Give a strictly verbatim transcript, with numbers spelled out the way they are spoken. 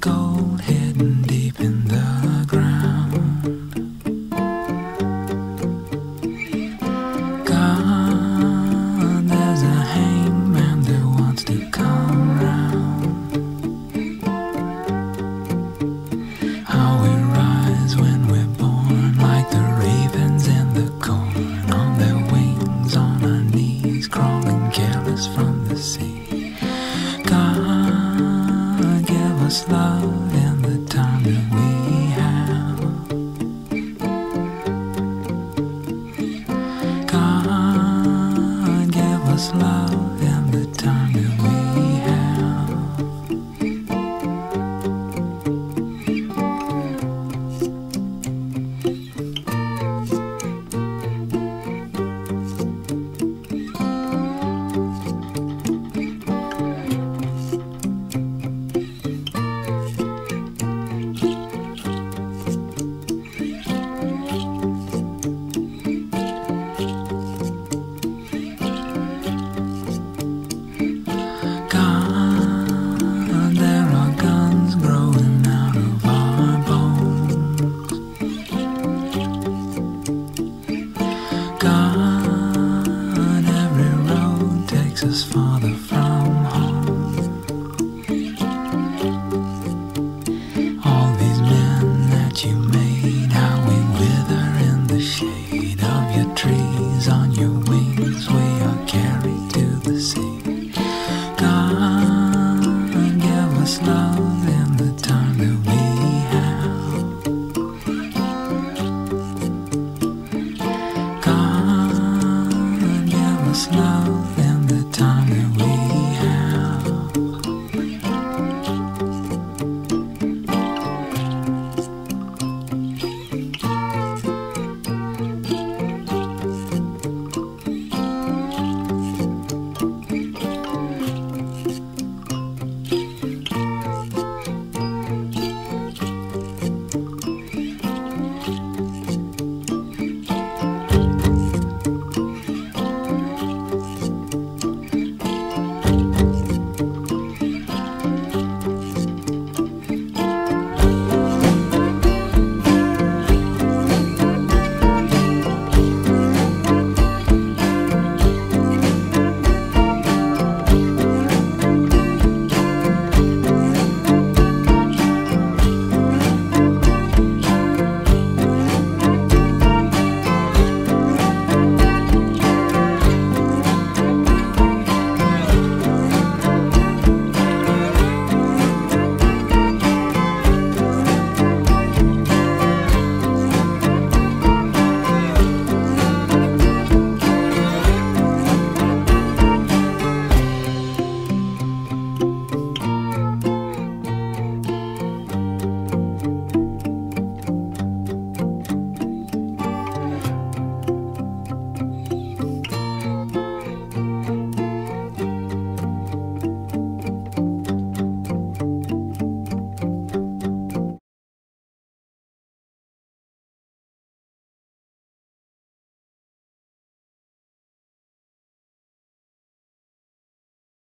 gold hidden deep in the ground. God, there's a hangman that wants to come round. How we rise when we're born, like the ravens in the corn, on their wings, on our knees, crawling careless from the sea. God, give us love in the time that we have. God, give us love.